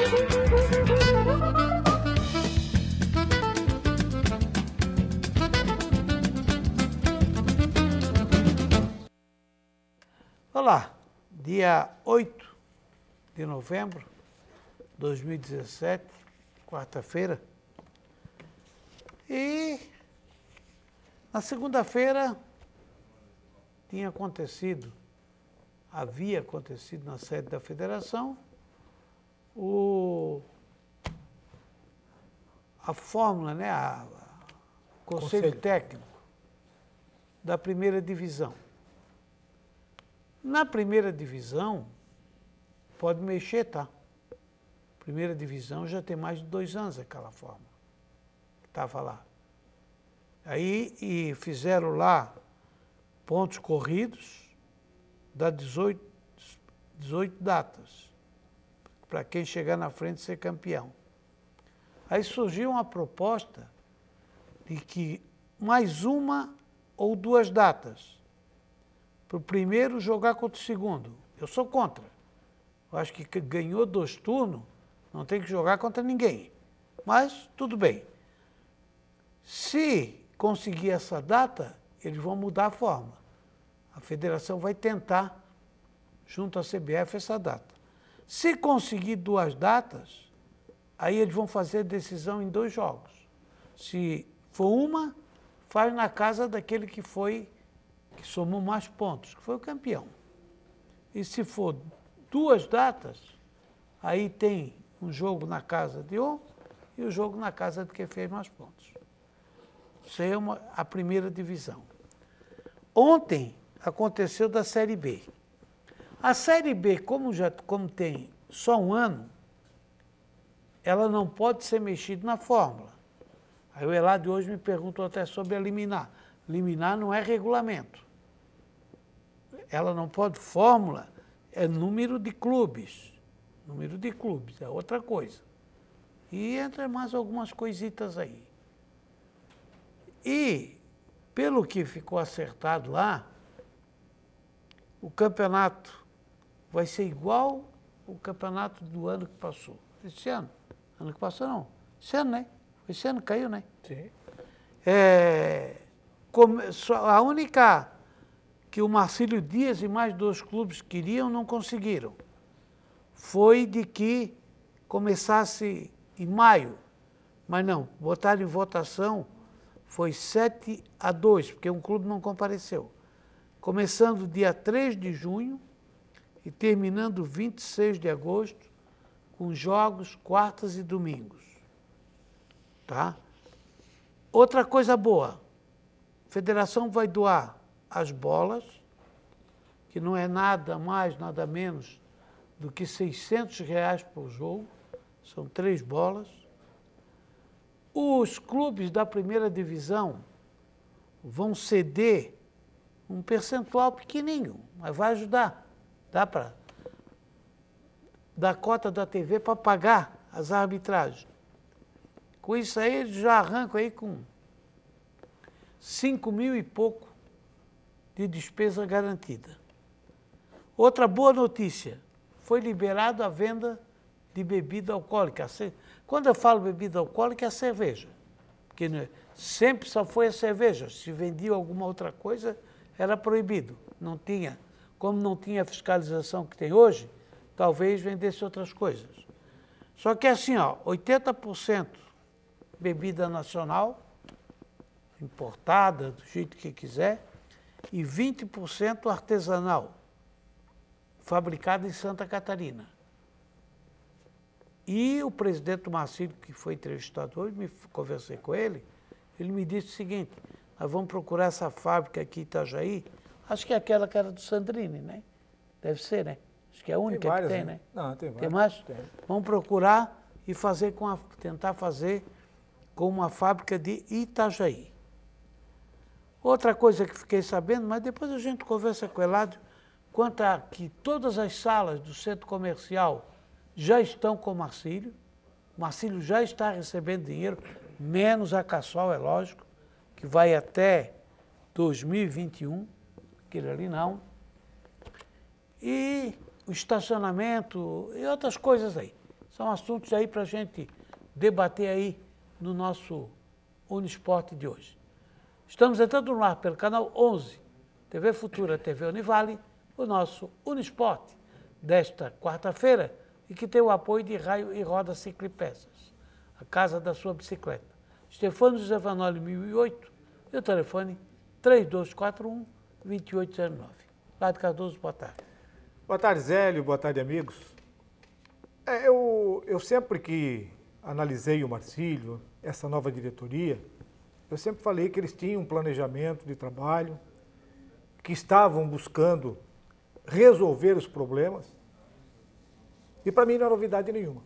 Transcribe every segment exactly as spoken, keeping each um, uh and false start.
Olá, dia oito de novembro de dois mil e dezessete, quarta-feira. E na segunda-feira tinha acontecido, havia acontecido na sede da federação, o, a fórmula, né, a, a conselho, conselho técnico da primeira divisão. Na primeira divisão, pode mexer, tá? Primeira divisão já tem mais de dois anos aquela fórmula que estava lá. Aí e fizeram lá pontos corridos, dá dezoito, dezoito datas, para quem chegar na frente ser campeão. Aí surgiu uma proposta de que mais uma ou duas datas para o primeiro jogar contra o segundo. Eu sou contra. Eu acho que ganhou dois turnos, não tem que jogar contra ninguém. Mas tudo bem. Se conseguir essa data, eles vão mudar a forma. A federação vai tentar, junto à C B F, essa data. Se conseguir duas datas, aí eles vão fazer decisão em dois jogos. Se for uma, faz na casa daquele que foi, que somou mais pontos, que foi o campeão. E se for duas datas, aí tem um jogo na casa de um e o jogo na casa de quem fez mais pontos. Isso aí é uma, a primeira divisão. Ontem aconteceu da Série B. A Série B, como, já, como tem só um ano, ela não pode ser mexida na fórmula. Aí o Eladio hoje me perguntou até sobre a liminar. Liminar não é regulamento. Ela não pode, fórmula é número de clubes. Número de clubes, é outra coisa. E entra mais algumas coisitas aí. E, pelo que ficou acertado lá, o campeonato vai ser igual o campeonato do ano que passou. Esse ano. Ano que passou, não. Esse ano, né? Esse ano caiu, né? Sim. É, a única que o Marcílio Dias e mais dois clubes queriam, não conseguiram, foi de que começasse em maio. Mas não, botaram em votação, foi sete a dois, porque um clube não compareceu. Começando dia três de junho e terminando vinte e seis de agosto, com jogos quartas e domingos. Tá? Outra coisa boa, a federação vai doar as bolas, que não é nada mais, nada menos do que seiscentos reais por jogo, são três bolas. Os clubes da primeira divisão vão ceder um percentual pequenininho, mas vai ajudar. Dá para dar cota da T V para pagar as arbitragens. Com isso aí, eles já arrancam aí com cinco mil e pouco de despesa garantida. Outra boa notícia, foi liberado a venda de bebida alcoólica. Quando eu falo bebida alcoólica, é a cerveja. Porque sempre só foi a cerveja. Se vendia alguma outra coisa, era proibido. Não tinha, como não tinha a fiscalização que tem hoje, talvez vendesse outras coisas. Só que assim, ó, oitenta por cento bebida nacional, importada, do jeito que quiser, e vinte por cento artesanal, fabricada em Santa Catarina. E o presidente do Marcílio, que foi entrevistado hoje, me conversei com ele, ele me disse o seguinte, nós vamos procurar essa fábrica aqui em Itajaí, acho que é aquela que era do Sandrini, né? Deve ser, né? Acho que é a única tem várias, que tem, né? né? Não, tem várias. Tem mais? Tem. Vamos procurar e fazer com a, tentar fazer com uma fábrica de Itajaí. Outra coisa que fiquei sabendo, mas depois a gente conversa com o Eladio, quanto a que todas as salas do centro comercial já estão com o Marcílio, o Marcílio já está recebendo dinheiro, menos a Cassol, é lógico, que vai até dois mil e vinte e um, aquele ali não. E o estacionamento e outras coisas aí. São assuntos aí para a gente debater aí no nosso Unisport de hoje. Estamos entrando no ar pelo canal onze, T V Futura, T V Univale, o nosso Unisport desta quarta-feira e que tem o apoio de Raio e Roda Ciclipeças, a casa da sua bicicleta. Stefano José Vanoli, mil e oito, e o telefone três dois quatro um, dois oito zero nove. Ládio Cardoso, boa tarde. Boa tarde, Zélio. Boa tarde, amigos. É, eu, eu sempre que analisei o Marcílio, essa nova diretoria, eu sempre falei que eles tinham um planejamento de trabalho, que estavam buscando resolver os problemas, e para mim não é novidade nenhuma.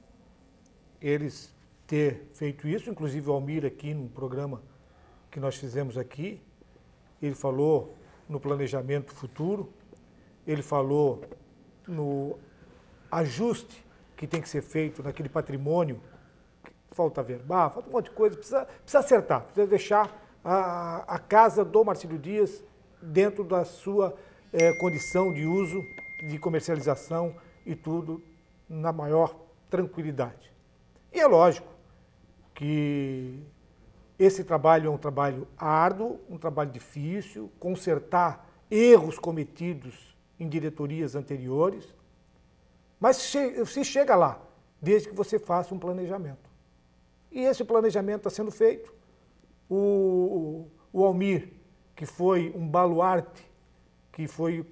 Eles ter feito isso, inclusive o Almir aqui no programa que nós fizemos aqui, ele falou no planejamento futuro, ele falou no ajuste que tem que ser feito naquele patrimônio, falta verbar, falta um monte de coisa, precisa, precisa acertar, precisa deixar a, a casa do Marcílio Dias dentro da sua é, condição de uso, de comercialização e tudo na maior tranquilidade. E é lógico que esse trabalho é um trabalho árduo, um trabalho difícil, consertar erros cometidos em diretorias anteriores, mas se chega lá, desde que você faça um planejamento. E esse planejamento está sendo feito. O, o Almir, que foi um baluarte, que foi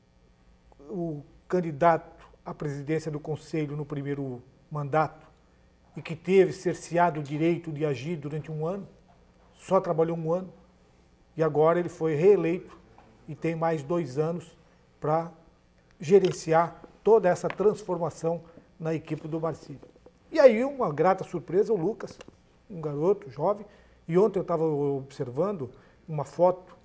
o candidato à presidência do Conselho no primeiro mandato e que teve cerceado o direito de agir durante um ano, só trabalhou um ano, e agora ele foi reeleito e tem mais dois anos para gerenciar toda essa transformação na equipe do Marcílio. E aí, uma grata surpresa, o Lucas, um garoto jovem, e ontem eu estava observando uma foto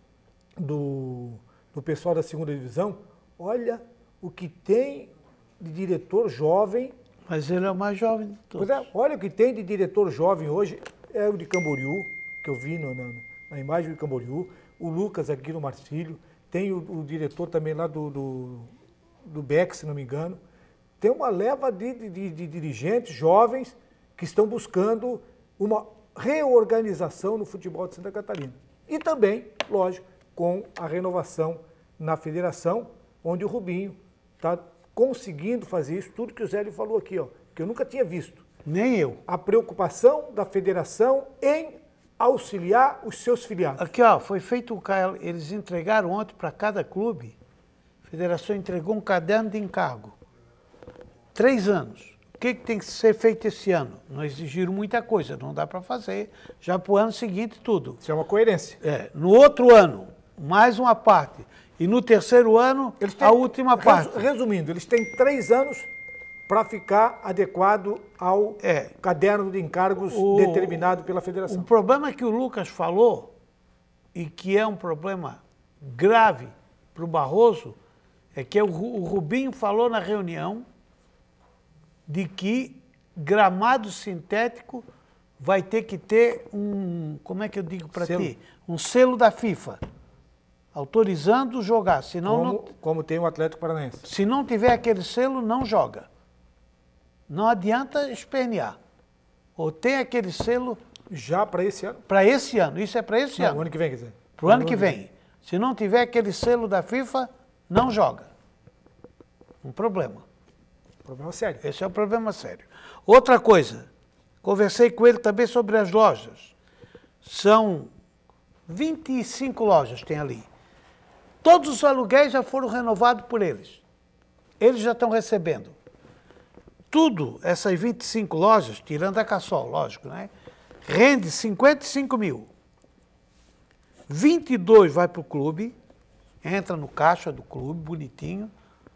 do, do pessoal da segunda divisão, olha o que tem de diretor jovem. Mas ele é o mais jovem de todos. Pois é, olha o que tem de diretor jovem hoje, é o de Camboriú, que eu vi no, na, na imagem de Camboriú, o Lucas aqui no Marcílio, tem o, o diretor também lá do, do, do B E C, se não me engano. Tem uma leva de, de, de dirigentes jovens que estão buscando uma reorganização no futebol de Santa Catarina. E também, lógico, com a renovação na federação, onde o Rubinho está conseguindo fazer isso, tudo que o Zélio falou aqui, ó, que eu nunca tinha visto. Nem eu. A preocupação da federação em auxiliar os seus filiados. Aqui, ó, foi feito um... Eles entregaram ontem para cada clube, a federação entregou um caderno de encargo. Três anos. O que, que tem que ser feito esse ano? Não exigiram muita coisa, não dá para fazer. Já para o ano seguinte, tudo. Isso é uma coerência. É, no outro ano, mais uma parte. E no terceiro ano, têm, a última parte. Resumindo, eles têm três anos para ficar adequado ao é, caderno de encargos o, determinado pela federação. O problema que o Lucas falou, e que é um problema grave para o Barroso, é que o, o Rubinho falou na reunião de que gramado sintético vai ter que ter um, como é que eu digo para ti? Um selo da FIFA, autorizando jogar. Senão como, não, como tem o Atlético Paranaense. Se não tiver aquele selo, não joga. Não adianta espernear. Ou tem aquele selo... Já para esse ano? Para esse ano, isso é para esse não, ano. o ano que vem, quer dizer. Para o ano que vem. Se não tiver aquele selo da FIFA, não joga. Um problema. Problema sério. Esse é um problema sério. Outra coisa, conversei com ele também sobre as lojas. São vinte e cinco lojas tem ali. Todos os aluguéis já foram renovados por eles. Eles já estão recebendo. Tudo, essas vinte e cinco lojas, tirando a Cassol, lógico, né? Rende cinquenta e cinco mil. vinte e dois vai para o clube, entra no caixa do clube, bonitinho,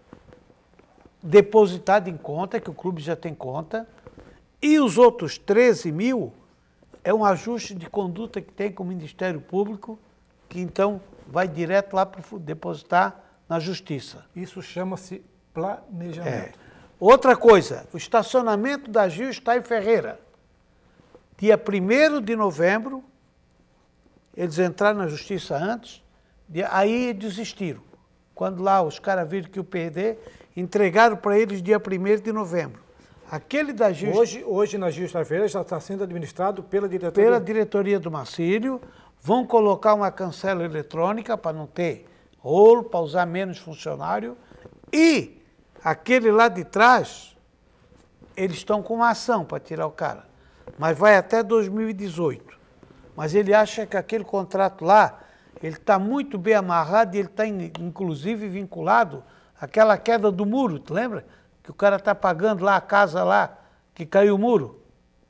depositado em conta, que o clube já tem conta, e os outros treze mil é um ajuste de conduta que tem com o Ministério Público, que então vai direto lá para depositar na Justiça. Isso chama-se planejamento. É. Outra coisa, o estacionamento da Gil está em Ferreira. Dia primeiro de novembro, eles entraram na Justiça antes, aí desistiram. Quando lá os caras viram que o P D, entregaram para eles dia primeiro de novembro. Aquele da Gil... Hoje, hoje na Gil Xavier já está sendo administrado pela diretoria. Pela diretoria do Marcílio. Vão colocar uma cancela eletrônica para não ter rolo, para usar menos funcionário. E aquele lá de trás, eles estão com uma ação para tirar o cara. Mas vai até dois mil e dezoito. Mas ele acha que aquele contrato lá, ele está muito bem amarrado e ele está, inclusive, vinculado àquela queda do muro, tu lembra? Que o cara está pagando lá a casa lá, que caiu o muro.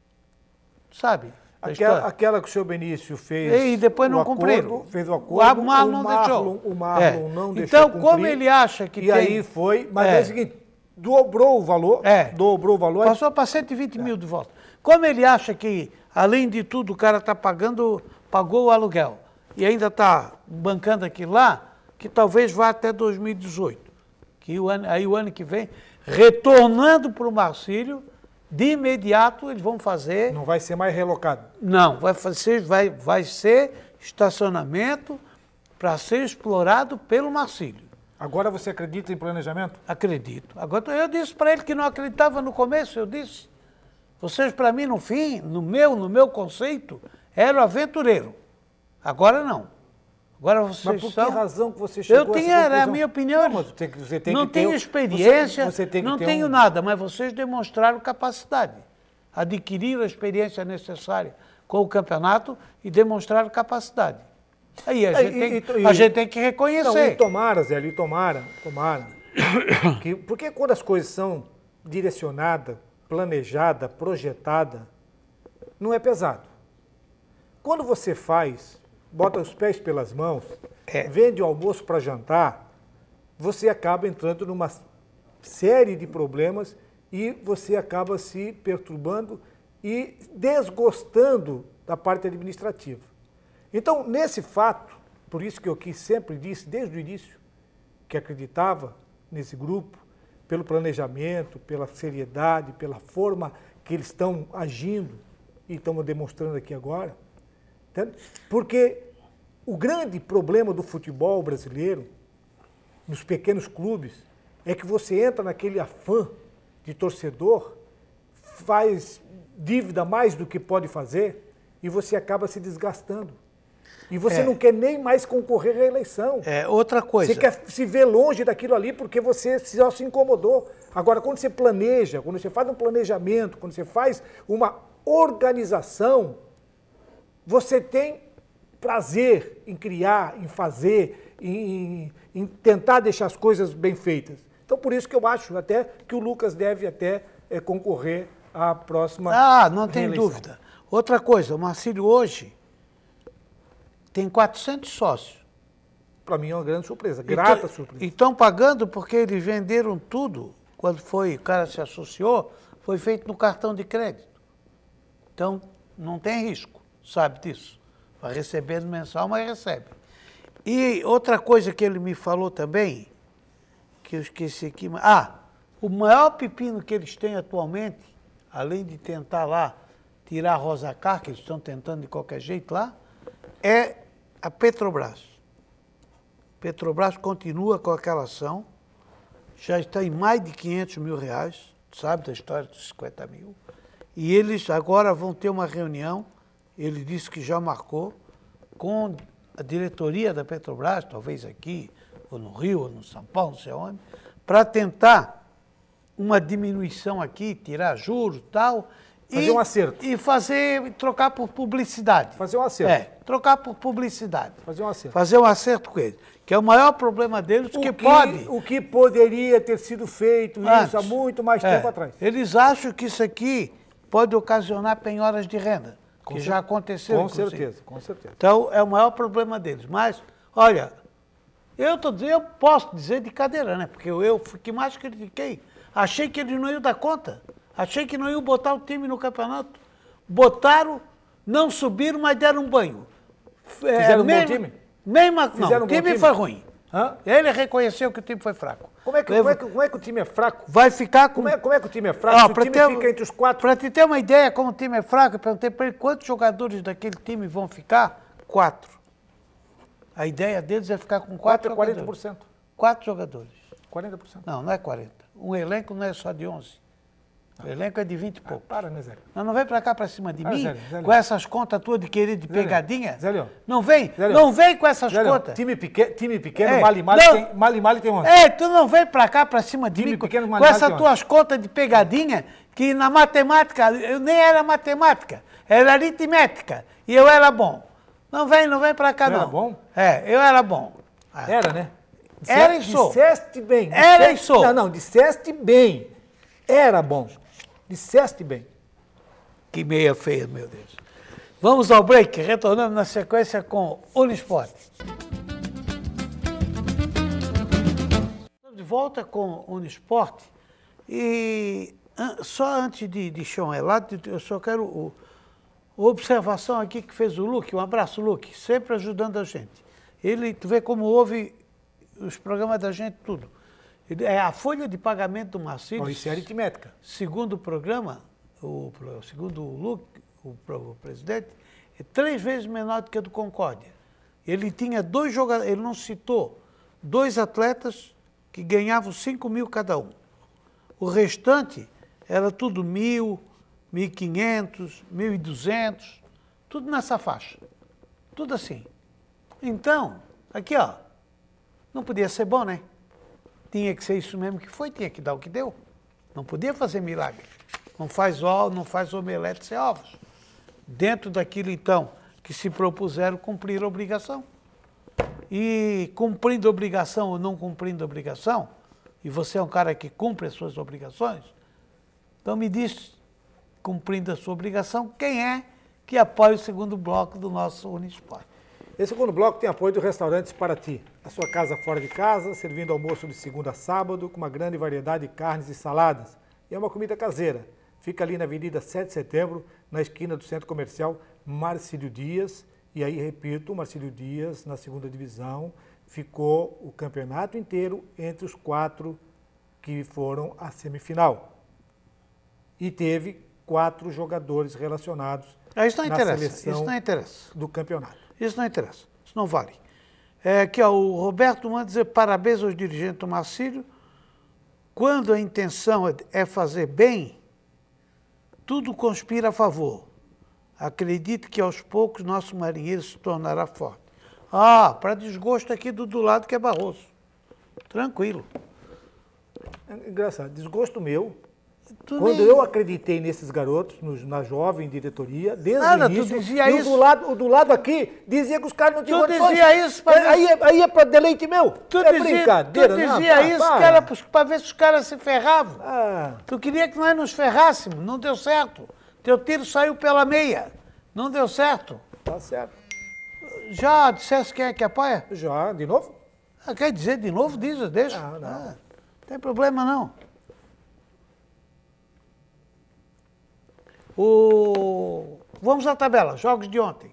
Sabe? Aquela, aquela que o senhor Benício fez. E depois não o acordo, cumpriram. Fez o acordo. O Marlon não Marlon, deixou. O Marlon é. não deixou. Então, cumprir, como ele acha que e tem. E aí foi. Mas é. é o seguinte: dobrou o valor. É. Dobrou o valor. Passou para cento e vinte é. mil de volta. Como ele acha que, além de tudo, o cara está pagando, pagou o aluguel e ainda está bancando aquilo lá, que talvez vá até dois mil e dezoito. Que o ano, aí o ano que vem, retornando para o Marcílio, de imediato eles vão fazer... Não vai ser mais relocado? Não, vai, fazer, vai, vai ser estacionamento para ser explorado pelo Marcílio. Agora você acredita em planejamento? Acredito. Agora eu disse para ele que não acreditava no começo, eu disse, vocês para mim no fim, no meu, no meu conceito, eram aventureiro. Agora não. Agora vocês mas por são... que razão que você chegou eu tinha, a essa conclusão? Era a minha opinião. Não, mas você tem que, você tem não que tenho ter, experiência, você, você tem que não ter tenho um... nada, mas vocês demonstraram capacidade. Adquiriram a experiência necessária com o campeonato e demonstraram capacidade. Aí a, gente, e, tem, e, a gente tem que reconhecer. Não, e tomara, Zé, e tomara, tomara. que, porque quando as coisas são direcionadas, planejadas, projetadas, não é pesado. Quando você faz, bota os pés pelas mãos, é. vende o almoço para jantar, você acaba entrando numa série de problemas e você acaba se perturbando e desgostando da parte administrativa. Então, nesse fato, por isso que eu quis, sempre disse, desde o início, que acreditava nesse grupo, pelo planejamento, pela seriedade, pela forma que eles estão agindo e estão demonstrando aqui agora, entende? Porque o grande problema do futebol brasileiro, nos pequenos clubes, é que você entra naquele afã de torcedor, faz dívida mais do que pode fazer e você acaba se desgastando. E você é. não quer nem mais concorrer à eleição. É outra coisa. Você quer se ver longe daquilo ali porque você só se incomodou. Agora, quando você planeja, quando você faz um planejamento, quando você faz uma organização, você tem prazer em criar, em fazer, em, em tentar deixar as coisas bem feitas. Então, por isso que eu acho até que o Lucas deve até é, concorrer à próxima Ah, não tem reeleição. dúvida. Outra coisa, o Marcílio hoje tem quatrocentos sócios. Para mim é uma grande surpresa, grata e surpresa. E estão pagando porque eles venderam tudo, quando foi, o cara se associou, foi feito no cartão de crédito. Então, não tem risco, sabe disso. Vai recebendo mensal, mas recebe. E outra coisa que ele me falou também, que eu esqueci aqui, ah, o maior pepino que eles têm atualmente, além de tentar lá tirar a Rosacar, que eles estão tentando de qualquer jeito lá, é a Petrobras. Petrobras continua com aquela ação, já está em mais de quinhentos mil reais, sabe da história dos cinquenta mil, e eles agora vão ter uma reunião, ele disse que já marcou, com a diretoria da Petrobras, talvez aqui, ou no Rio, ou no São Paulo, não sei onde, para tentar uma diminuição aqui, tirar juros e tal, Fazer e, um acerto. E fazer, trocar por publicidade. Fazer um acerto. É, trocar por publicidade. Fazer um acerto. Fazer um acerto com eles. Que é o maior problema deles, o que, que pode... O que poderia ter sido feito antes, isso há muito mais é, tempo atrás. Eles acham que isso aqui pode ocasionar penhoras de renda, com que cer- já aconteceu, Com inclusive. certeza, com certeza. Então, é o maior problema deles. Mas, olha, eu, tô dizendo, eu posso dizer de cadeira, né? Porque eu, eu fui que mais critiquei. Achei que eles não iam dar conta. Achei que não iam botar o time no campeonato. Botaram, não subiram, mas deram um banho. Fizeram é, um mesmo, bom time? Mesmo, não, Fizeram o um bom time, time? foi ruim. Hã? Ele reconheceu que o time foi fraco. Como é que, como é que, como é que o time é fraco? Vai ficar com... Como é, como é que o time é fraco? Ó, Se o pra time ter- fica entre os quatro... Para te ter uma ideia como o time é fraco, eu perguntei para ele quantos jogadores daquele time vão ficar? Quatro. A ideia deles é ficar com quatro quatro é quarenta por jogadores. cento. Quatro jogadores. quarenta por cento. Não, não é quarenta. Um elenco não é só de onze. O elenco é de vinte e pouco. Ah, para, né, Zélio? Não, não vem pra cá pra cima de Ah, mim, Zélio, Zélio. com essas contas tuas de querer de Zélio, pegadinha. Zélio. Não vem, Zélio. não vem com essas Zélio, contas. time, peque, time pequeno, É, mal e mal, não. tem, mal e mal tem onze. É, tu não vem pra cá pra cima de Time mim com, pequeno, com mas essas tem tuas contas de pegadinha, que na matemática, eu nem era matemática, era aritmética, e eu era bom. Não vem, não vem pra cá Você não. era bom? É, eu era bom. Ah. Era, né? Era e sou. Disseste bem. Era e disseste- sou. Não, não, disseste bem. Era bom. Disseste bem. Que meia feia, meu Deus. Vamos ao break, retornando na sequência com Unisport. Estamos de volta com Unisport e an- só antes de, de Chão Elado, eu só quero o, uma observação aqui que fez o Luque, um abraço, Luque, sempre ajudando a gente. Ele, tu vê como ouve os programas da gente, tudo. Ele- É a folha de pagamento do Marcílio. Bom, isso é aritmética. Segundo o programa, o, pro- segundo o Luke, o, pro- o presidente, é três vezes menor do que a do Concórdia. Ele tinha dois jogadores, ele não citou, dois atletas que ganhavam cinco mil cada um. O restante era tudo mil, mil e quinhentos, mil e duzentos, tudo nessa faixa. Tudo assim. Então, aqui ó, não podia ser bom, né? Tinha que ser isso mesmo que foi, tinha que dar o que deu. Não podia fazer milagre. Não faz ovos, não faz omelete sem ovos. Dentro daquilo, então, que se propuseram cumprir a obrigação. E cumprindo a obrigação ou não cumprindo a obrigação, e você é um cara que cumpre as suas obrigações, então me diz, cumprindo a sua obrigação, quem é que apoia o segundo bloco do nosso Unisport? Esse segundo bloco tem apoio do Restaurantes Paraty. A sua casa fora de casa, servindo almoço de segunda a sábado, com uma grande variedade de carnes e saladas. E é uma comida caseira. Fica ali na Avenida sete de Setembro, na esquina do Centro Comercial Marcílio Dias. E aí, repito, Marcílio Dias, na segunda divisão, ficou o campeonato inteiro entre os quatro que foram à semifinal. E teve quatro jogadores relacionados Ah, isso não na interessa, seleção isso não interessa. do campeonato. Isso não interessa, isso não vale. É, aqui, ó, o Roberto manda dizer parabéns aos dirigentes do Marcílio. Quando a intenção é- é fazer bem, tudo conspira a favor. Acredito que aos poucos nosso marinheiro se tornará forte. Ah, para desgosto aqui do, do lado que é Barroso. Tranquilo. É engraçado, desgosto meu. Tu Quando nem- eu acreditei nesses garotos, nos- na jovem diretoria, desde Nada, o tu início, dizia e o isso- do lado, o do lado aqui dizia que os caras não tinham Tu condições. dizia isso pra ver aí, se- é, aí é para deleite meu? Tu é dizia, brincadeira, tu não? dizia Pá, isso para. que era para ver se os caras se ferravam. Ah, Tu queria que nós nos ferrássemos, não deu certo. Teu tiro saiu pela meia, não deu certo. tá certo. Já dissesse quem é que apoia? Já, de novo? Ah, quer dizer de novo? Diz, deixa. Não, não. Ah, não tem problema não. O... Vamos à tabela, jogos de ontem.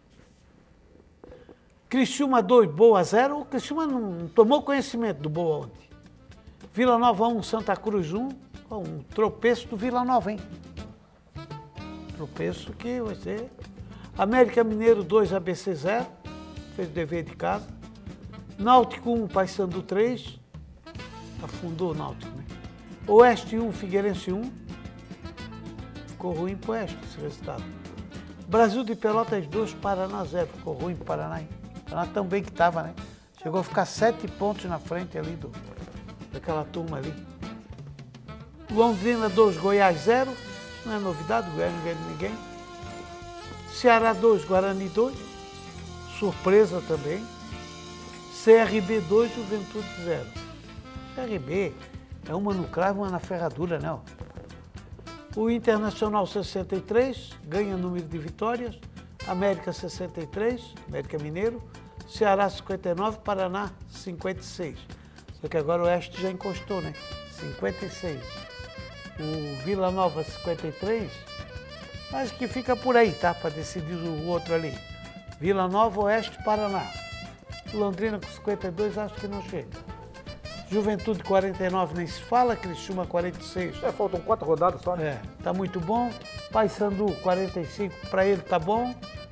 Criciúma dois, Boa zero. O Criciúma não tomou conhecimento do Boa ontem. Vila Nova um, Santa Cruz um. Um tropeço do Vila Nova, hein? Tropeço que vai ser... América Mineiro dois, A B C zero. Fez o dever de casa. Náutico um, Paysandu três. Afundou o Náutico, né? Oeste um, Figueirense um. Ficou ruim pro Oeste esse resultado. Brasil de Pelotas dois, Paraná zero. Ficou ruim pro Paraná, hein? Paraná tão bem que estava, né? Chegou a ficar sete pontos na frente ali do, daquela turma ali. Londrina dois, Goiás zero. Não é novidade, o Goiás não ganha de ninguém. Ceará dois, Guarani dois. Surpresa também. C R B dois, Juventude zero. C R B é uma no cravo, uma na ferradura, né? ó. O Internacional sessenta e três, ganha número de vitórias. América sessenta e três, América Mineiro. Ceará cinquenta e nove, Paraná cinquenta e seis. Só que agora o Oeste já encostou, né? cinquenta e seis. O Vila Nova cinquenta e três, acho que fica por aí, tá? Para decidir o outro ali. Vila Nova, Oeste, Paraná. Londrina com cinquenta e dois, acho que não chega. Juventude quarenta e nove, nem se fala. Criciúma quarenta e seis. É, faltam quatro rodadas só, né? É, tá muito bom. Paysandu quarenta e cinco, para ele tá bom.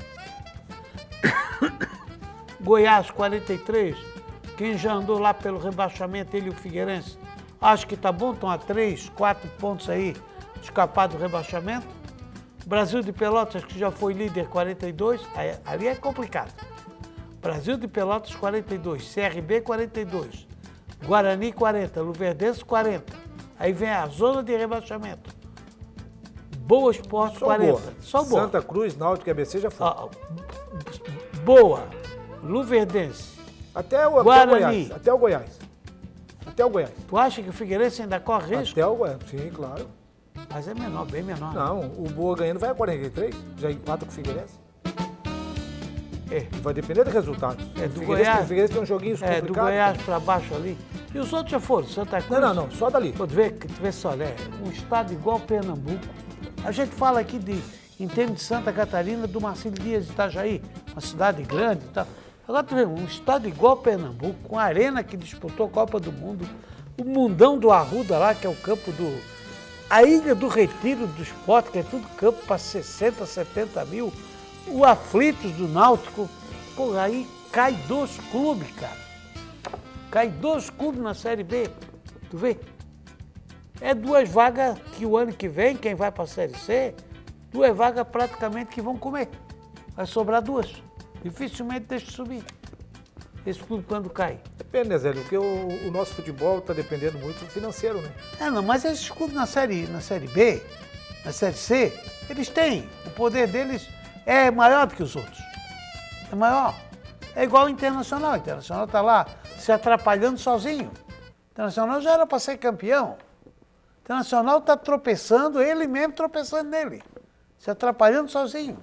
Goiás quarenta e três, quem já andou lá pelo rebaixamento, ele e o Figueirense, acho que tá bom, estão a três, quatro pontos aí escapar do rebaixamento. Brasil de Pelotas, que já foi líder, quarenta e dois, aí, ali é complicado. Brasil de Pelotas, quarenta e dois, C R B, quarenta e dois, Guarani, quarenta, Luverdense, quarenta. Aí vem a zona de rebaixamento. Boa Esporte, Só quarenta. boa. Só boa. Santa Cruz, Náutico e A B C já foi. Ah, boa. Luverdense. Até o, até o Guarani. Goiás. Até o Goiás. Até o Goiás. Tu acha que o Figueirense ainda corre risco? Até o Goiás, sim, claro. Mas é menor, bem menor. Não, o Boa ganhando vai a quarenta e três, já empata com o Figueirense. É. Vai depender do resultado. É, o do Figueirense, Goiás. o Figueirense tem um joguinho É, complicado. do Goiás para baixo ali. E os outros já foram, Santa Cruz. Não, não, não, só dali. Pô, tu vê, tu vê só, né? Um estado igual Pernambuco. A gente fala aqui de, em termos de Santa Catarina, do Marcílio Dias de Itajaí, uma cidade grande e tal. Agora tu vê, um estado igual Pernambuco, com a arena que disputou a Copa do Mundo, o mundão do Arruda lá, que é o campo do... A Ilha do Retiro do Esporte, que é tudo campo para sessenta, setenta mil. O Aflitos do Náutico. Porra, aí cai dois clubes, cara. Cai dois clubes na Série B. Tu vê? É duas vagas que o ano que vem, quem vai para a Série C, duas vagas praticamente que vão comer. Vai sobrar duas. Dificilmente deixa de subir. Esse clube quando cai. Depende, né, Zélio? Porque o, o nosso futebol está dependendo muito do financeiro, né? É, não, mas esses clubes na série, na série B, na Série C, eles têm. O poder deles é maior do que os outros. É maior. É igual o Internacional. O Internacional está lá se atrapalhando sozinho. O Internacional já era para ser campeão. O Internacional está tropeçando, ele mesmo tropeçando nele. Se atrapalhando sozinho.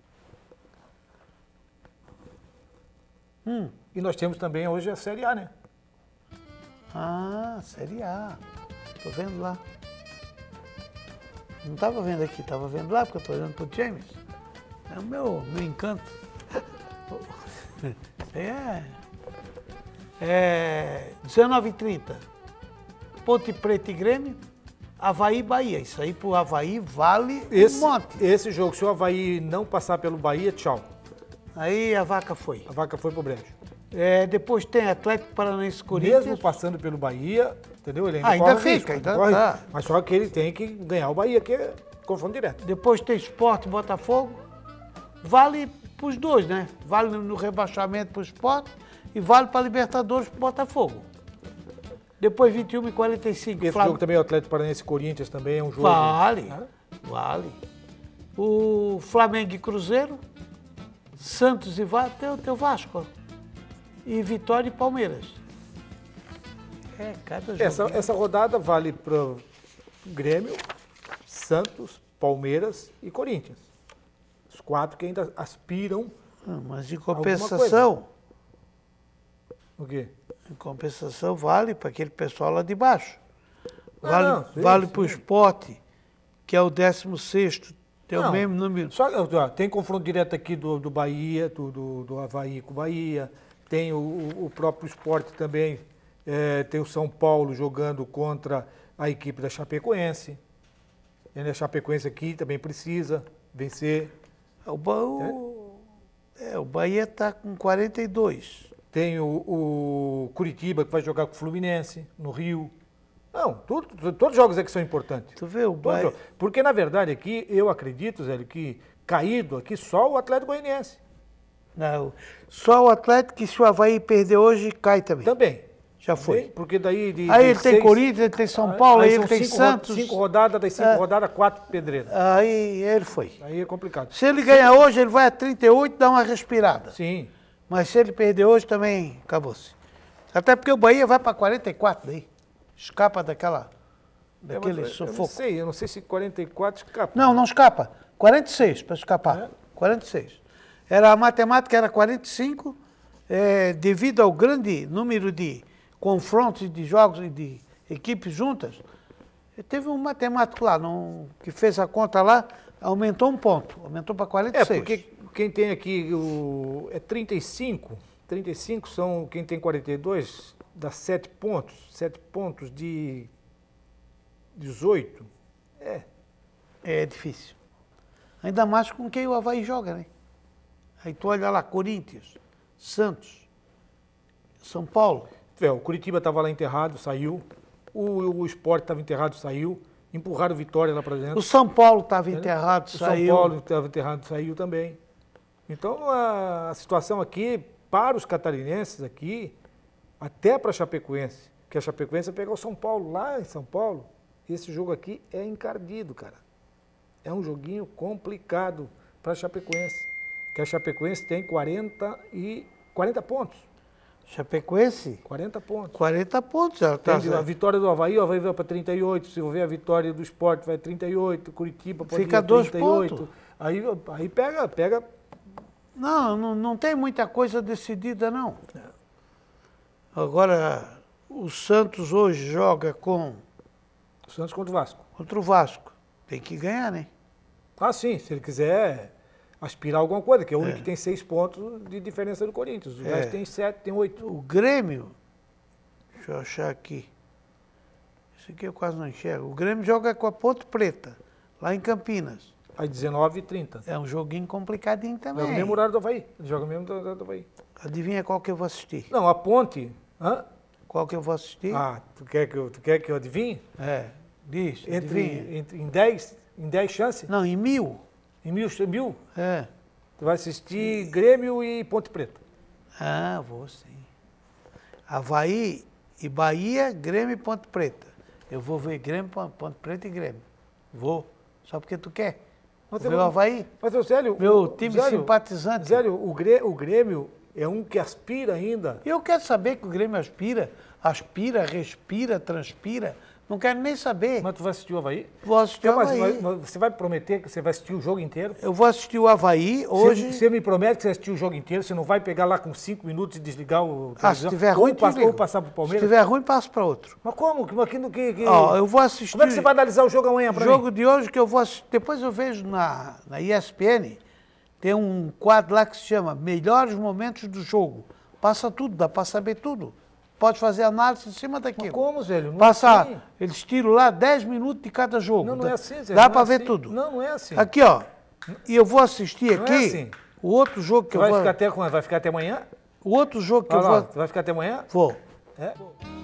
Hum. E nós temos também hoje a Série A, né? Ah, Série A. Tô vendo lá. Não estava vendo aqui, estava vendo lá, porque eu estou olhando para o James. É o meu, meu encanto. É, é dezenove e trinta. Ponte Preta e Grêmio, Avaí e Bahia. Isso aí pro Avaí vale Esse, um monte. esse jogo, se o Avaí não passar pelo Bahia, tchau. Aí a vaca foi. A vaca foi pro brejo. É, depois tem Atlético Paranaense e Corinthians. Mesmo passando pelo Bahia, entendeu? Ele ainda, Ah, ainda corre fica, risco, ainda corre, tá. Mas só que ele tem que ganhar o Bahia, que é confronto direto. Depois tem Sport e Botafogo. Vale para os dois, né? Vale no rebaixamento para o Sport e vale para Libertadores para o Botafogo. Depois vinte e um e quarenta e cinco. Esse Flam... jogo também, o Atlético Paranaense e Corinthians também é um jogo... Vale, né? vale. O Flamengo e Cruzeiro, Santos e Vasco, tem o teu Vasco. E Vitória e Palmeiras. É, cada jogo. Essa, essa rodada vale para Grêmio, Santos, Palmeiras e Corinthians. Os quatro que ainda aspiram... Ah, mas em alguma compensação, O quê? em compensação vale para aquele pessoal lá de baixo. Não, Vale, não, sim, vale sim. para o Esporte, que é o décimo sexto, tem Não, o mesmo número. Só, ó, tem confronto direto aqui do, do Bahia, do, do, do Avaí com o Bahia, tem o, o próprio Sport também, é, tem o São Paulo jogando contra a equipe da Chapecoense. E a Chapecoense aqui também precisa vencer. O, Ba- o, é, o Bahia está com quarenta e dois. Tem o, o Curitiba que vai jogar com o Fluminense, no Rio. Não, tudo, tudo- todos os jogos aqui são importantes. Tu vê o Todos Bahia. os jogos. Porque, na verdade, aqui, eu acredito, Zélio, que caído aqui só o Atlético Goianiense. Não, só o Atlético, que se o Avaí perder hoje, cai também. Também. Já foi. Também, porque daí de, Aí de ele tem seis- Corinthians, ele tem São Paulo, aí, são ele tem cinco, Santos. Cinco rodadas, das cinco É. rodadas, quatro pedreiras. Aí ele foi. Aí é complicado. Se ele ganhar hoje, ele vai a trinta e oito, dá uma respirada. Sim. Mas se ele perder hoje, também acabou-se. Até porque o Bahia vai para quarenta e quatro daí. Escapa daquela, É, daquele mas eu sufoco. não sei, eu não sei se quarenta e quatro escapa. Não, não escapa. quarenta e seis para escapar. É? quarenta e seis. Era, a matemática era quarenta e cinco, é, devido ao grande número de confrontos de jogos e de equipes juntas. E teve um matemático lá, não, que fez a conta lá, aumentou um ponto, aumentou para quarenta e É, seis. porque quem tem aqui o, é trinta e cinco, trinta e cinco são, quem tem quarenta e dois, dá sete pontos, sete pontos de dezoito. É, É difícil. Ainda mais com quem o Avaí joga, né? Aí tu olha lá, Corinthians, Santos, São Paulo. é, o Curitiba estava lá enterrado, saiu. O, o Sport estava enterrado, saiu. empurraram o Vitória lá para dentro. O São Paulo estava enterrado, o saiu. O São Paulo estava enterrado, saiu também. Então, a, a situação aqui, para os catarinenses aqui, até para a Chapecoense, que a Chapecoense vai pegar o São Paulo lá em São Paulo, esse jogo aqui é encardido, cara. É um joguinho complicado para a Chapecoense, que a Chapecoense tem quarenta, e, quarenta pontos. Chapecoense? quarenta pontos. quarenta pontos. Ela tá a vitória do Avaí, o Avaí vai para trinta e oito, se eu ver a vitória do Sport vai trinta e oito, Curitiba pode Fica ir a trinta e oito. dois pontos. Aí, aí pega, pega... Não, não, não tem muita coisa decidida, não. Agora, o Santos hoje joga com... O Santos contra o Vasco. Contra o Vasco. Tem que ganhar, né? Ah, sim, se ele quiser aspirar alguma coisa, que é o único É. que tem seis pontos de diferença do Corinthians. O É. resto tem sete, tem oito. O Grêmio, deixa eu achar aqui. Isso aqui eu quase não enxergo. O Grêmio joga com a Ponte Preta, lá em Campinas. Aí dezenove e trinta. É um joguinho complicadinho também. Joga o mesmo horário do Havaí. Ele joga o mesmo do, do Havaí. Adivinha qual que eu vou assistir? Não, a Ponte... Hã? Qual que eu vou assistir? Ah, tu quer que eu, tu quer que eu adivinhe? É, diz, Entre, adivinha. entre, em dez em dez chances? Não, em mil. Em mil, mil? É. Tu vai assistir Grêmio e Ponte Preta. Ah, vou sim. Havaí e Bahia, Grêmio e Ponte Preta. Eu vou ver Grêmio, Ponte Preta e Grêmio. Vou. Só porque tu quer. Mas Vou eu ver o não- Havaí. Mas, ô, Zélio... Meu o- time Zélio, simpatizante. Zélio, o Grê- o Grêmio é um que aspira ainda. E eu quero saber que o Grêmio aspira, aspira, respira, transpira. Não quero nem saber. Mas tu vai assistir o Havaí? Vou assistir o Mas, Havaí. mas você vai prometer que você vai assistir o jogo inteiro? Eu vou assistir o Havaí hoje. Você, você me promete que você vai assistir o jogo inteiro, você não vai pegar lá com cinco minutos e desligar o Ah, se televisão? tiver ou, ruim, passa- desligo. ou passar pro Se Palmeiras? tiver ruim, passo para outro. Mas como? Que, que, que, que- Ó, eu vou assistir. Como é que você vai analisar o jogo amanhã O para jogo mim? de hoje que eu vou assistir. Depois eu vejo na, na E S P N, tem um quadro lá que se chama Melhores Momentos do Jogo. Passa tudo, dá para saber tudo. Pode fazer análise em cima Mas daquilo. como, Zélio? Não é Passa, assim. eles tiram lá dez minutos de cada jogo. Não, não é Dá- assim, Zélio. Dá não é para ver assim. tudo. Não, não é assim. Aqui, ó. E eu vou assistir Não é aqui assim. o outro jogo que Tu eu vai vou. ficar até, quando? Vai ficar até amanhã? O outro jogo que Olha eu lá, vou. tu vai ficar até amanhã? Vou. É?